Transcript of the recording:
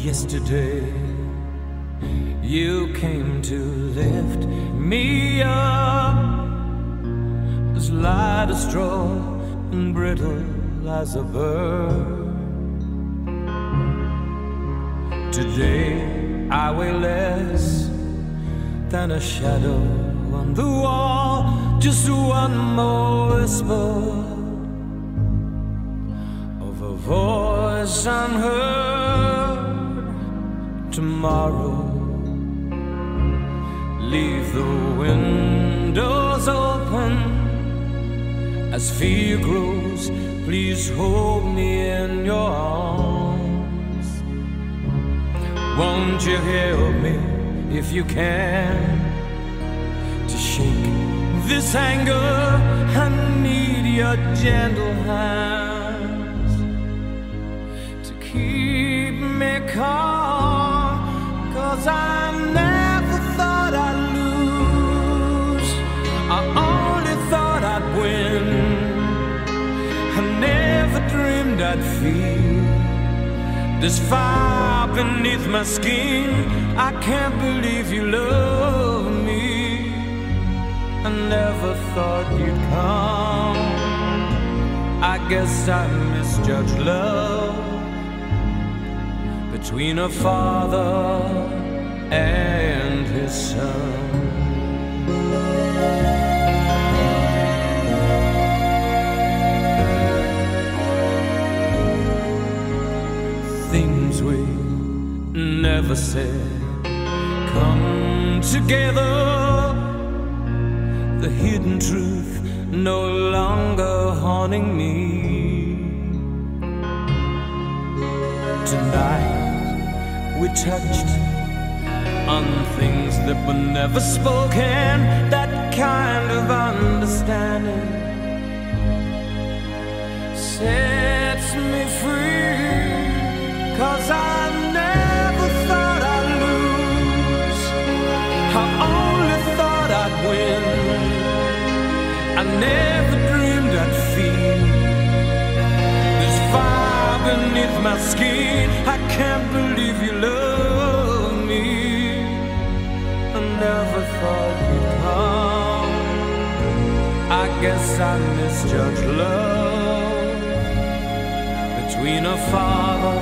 yesterday. You came to lift me up, as light as straw and brittle as a bird. Today I weigh less than a shadow on the wall, just one more whisper of a voice unheard. Tomorrow, leave the windows open. As fear grows, please hold me in your arms. Won't you help me if you can to shake this anger? I need your gentle hands to keep me calm, 'cause I never thought I'd lose, I only thought I'd win. I never dreamed I'd feel this fire beneath my skin. I can't believe you love me. I never thought you'd come. I guess I misjudged love between a father and his son. Things we never said come together. The hidden truth no longer haunting me. Tonight we touched on things that were never spoken. That kind of understanding sets me free, 'cause I never thought I'd lose, I only thought I'd win. I never dreamed I'd feel this fire beneath my skin. I can't believe you love me. I never thought you'd come. I guess I misjudged love between a father